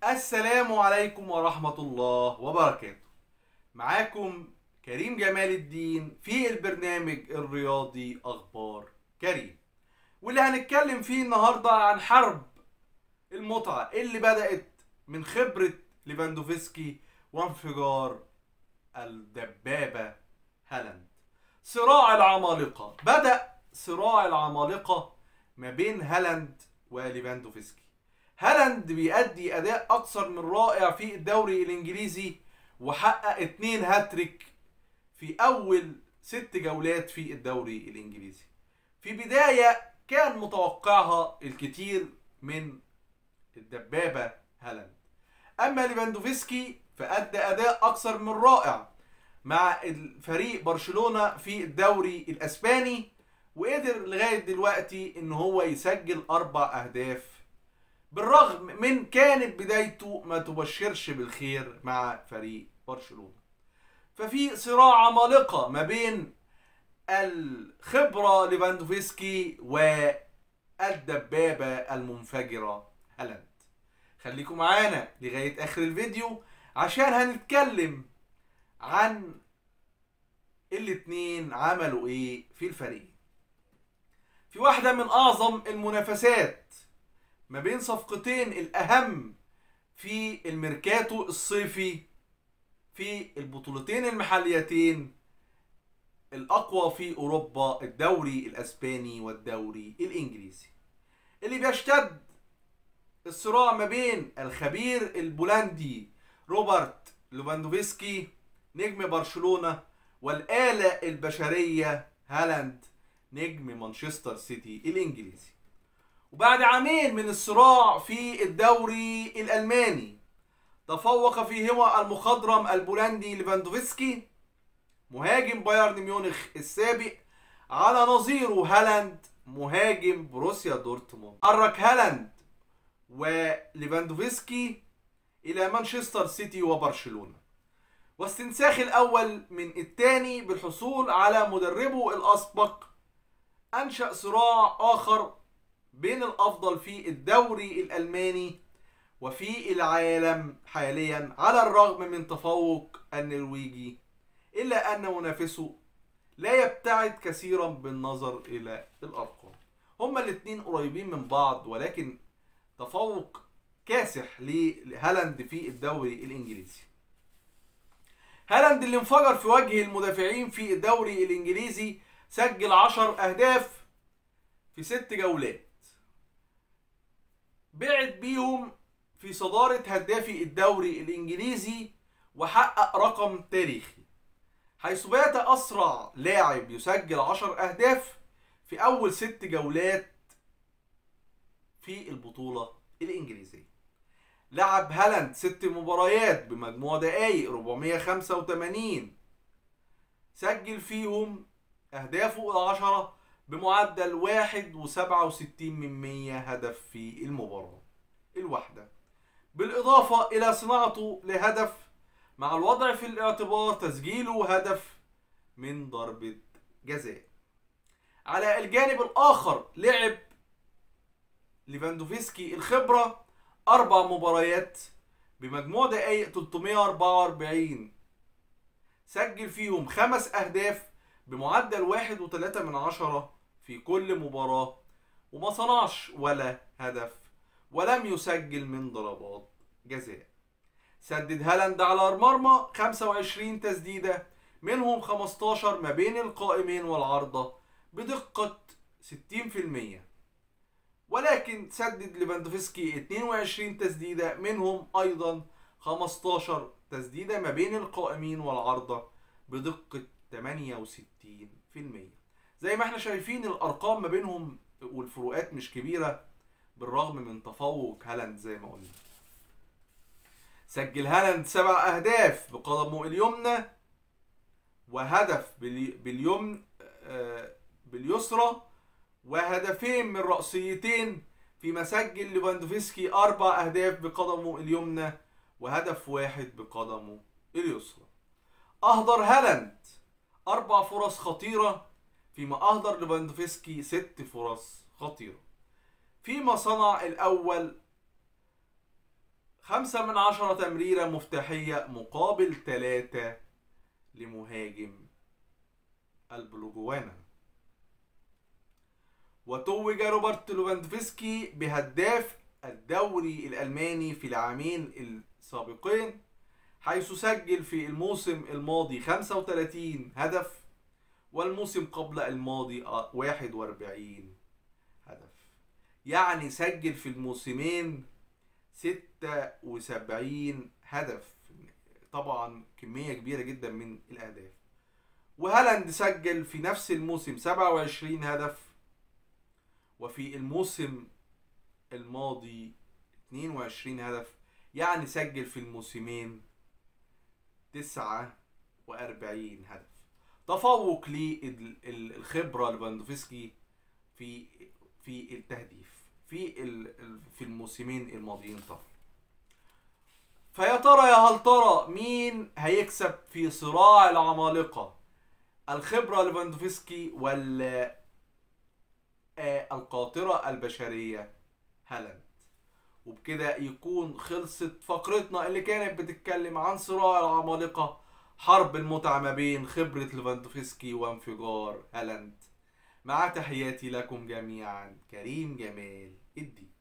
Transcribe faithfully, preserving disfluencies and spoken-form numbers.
السلام عليكم ورحمة الله وبركاته. معاكم كريم جمال الدين في البرنامج الرياضي أخبار كريم، واللي هنتكلم فيه النهاردة عن حرب المتعة اللي بدأت من خبرة ليفاندوفسكي وانفجار الدبابة هالاند. صراع العمالقة بدأ صراع العمالقة ما بين هالاند وليفاندوفسكي. هالاند بيأدي أداء أكثر من رائع في الدوري الإنجليزي، وحقق اتنين هاتريك في أول ست جولات في الدوري الإنجليزي. في بداية كان متوقعها الكثير من الدبابة هالاند. أما ليفاندوفسكي فأدى أداء أكثر من رائع مع الفريق برشلونة في الدوري الأسباني، وقدر لغاية دلوقتي إن هو يسجل أربع أهداف، بالرغم من كانت بدايته ما تبشرش بالخير مع فريق برشلونة. ففي صراع عمالقة ما بين الخبرة ليفاندوفسكي والدبابة المنفجرة هالاند. خليكم معانا لغاية آخر الفيديو عشان هنتكلم عن الاتنين عملوا ايه في الفريق. في واحدة من أعظم المنافسات ما بين صفقتين الأهم في الميركاتو الصيفي في البطولتين المحليتين الأقوى في أوروبا، الدوري الأسباني والدوري الإنجليزي، اللي بيشتد الصراع ما بين الخبير البولندي روبرت ليفاندوفسكي نجم برشلونة والآلة البشرية هالاند نجم مانشستر سيتي الإنجليزي. وبعد عامين من الصراع في الدوري الألماني تفوق فيهما المخضرم البولندي ليفاندوفسكي مهاجم بايرن ميونخ السابق على نظيره هالاند مهاجم بروسيا دورتموند. حرك هالاند وليفاندوفسكي إلى مانشستر سيتي وبرشلونة، واستنساخ الأول من الثاني بالحصول على مدربه الأسبق أنشأ صراع آخر بين الأفضل في الدوري الألماني وفي العالم حاليا، على الرغم من تفوق النرويجي، إلا أن منافسه لا يبتعد كثيرا بالنظر إلى الأرقام. هما الاثنين قريبين من بعض، ولكن تفوق كاسح لهالاند في الدوري الإنجليزي. هالاند اللي انفجر في وجه المدافعين في الدوري الإنجليزي سجل عشر أهداف في ست جولات، بعد بيهم في صدارة هدافي الدوري الإنجليزي، وحقق رقم تاريخي حيث بات أسرع لاعب يسجل عشر أهداف في أول ست جولات في البطولة الإنجليزية. لعب هالاند ست مباريات بمجموع دقايق أربعمائة وخمسة وثمانين، سجل فيهم أهدافه العشرة بمعدل واحد وسبعة وستين من مية هدف في المباراة الواحدة، بالإضافة إلى صناعته لهدف، مع الوضع في الاعتبار تسجيله هدف من ضربة جزاء. على الجانب الآخر لعب ليفاندوفسكي الخبرة أربع مباريات بمجموع دقايق ثلاثمائة وأربعة وأربعين، سجل فيهم خمس أهداف بمعدل واحد وثلاثة من عشرة في كل مباراة، وما صنعش ولا هدف ولم يسجل من ضربات جزاء. سدد هالاند على المرمى خمسة وعشرين تسديدة، منهم خمستاشر ما بين القائمين والعارضة بدقة ستين بالمية، ولكن سدد ليفاندوفسكي اثنين وعشرين تسديدة، منهم أيضا خمستاشر تسديدة ما بين القائمين والعارضة بدقة ثمانية وستين بالمية. زي ما احنا شايفين الأرقام ما بينهم والفروقات مش كبيرة بالرغم من تفوق هالاند. زي ما قلنا سجل هالاند سبع أهداف بقدمه اليمنى وهدف باليمن باليسرى، وهدفين من رأسيتين، فيما سجل ليفاندوفسكي أربع أهداف بقدمه اليمنى وهدف واحد بقدمه اليسرى. أهدر هالاند أربع فرص خطيرة، فيما أهدر ليفاندوفسكي ست فرص خطيرة، فيما صنع الأول خمسة من عشرة تمريرة مفتاحية مقابل تلاتة لمهاجم البلوجوانا. وتوج روبرت ليفاندوفسكي بهداف الدوري الألماني في العامين السابقين، حيث سجل في الموسم الماضي خمسة وثلاثين هدف والموسم قبل الماضي واحد وأربعين هدف. يعني سجل في الموسمين ستة وسبعين هدف، طبعا كمية كبيرة جدا من الأهداف. وهالاند سجل في نفس الموسم سبعة وعشرين هدف، وفي الموسم الماضي اثنين وعشرين هدف، يعني سجل في الموسمين تسعة وأربعين هدف. تفوق للخبرة ليفاندوفسكي في في التهديف في في الموسمين الماضيين طبعا. فيا ترى يا هل ترى مين هيكسب في صراع العمالقة؟ الخبرة ليفاندوفسكي ولا آه القاطرة البشرية هالاند؟ وبكده يكون خلصت فقرتنا اللي كانت بتتكلم عن صراع العمالقة، حرب المتعة ما بين خبرة ليفاندوفسكي وانفجار هالاند. مع تحياتي لكم جميعا، كريم جمال الدين.